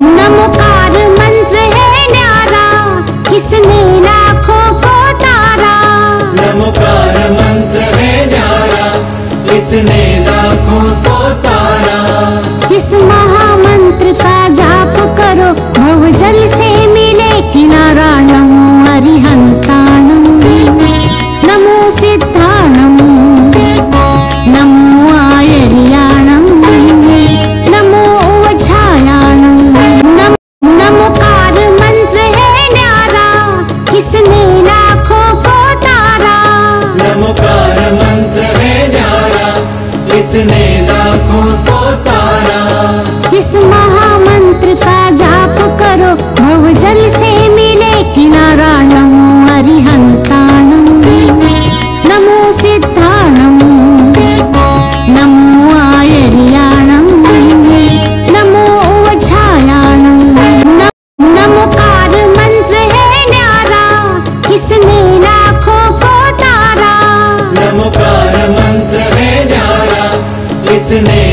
नमोकार मंत्र है न्यारा, किसने लाखों को तारा। नमोकार मंत्र है न्यारा, किसने लाखों को तारा। इस महामंत्र का जाप करो, भवजल से मिले किनारा। नमो अरिहंताणं, नमो सिद्धाणं, नमो आयर्याणं, नमो वज्रायाणं। नमोकार मंत्र है न्यारा, किसने लाखों को तारा। नमोकार मंत्र है न्यारा, किसने लाखों को तारा। इस महामंत्र का जाप करो, भवजल से मिले किनारा। नमो अरिहंताणं, नमो सिद्धाणं, नमो आयर्याणं, नमो वज्रायाणं। नमोकार मंत्र है न्यारा, किसने लाखों को तारा। नमोकार मंत्र है न्यारा, किसने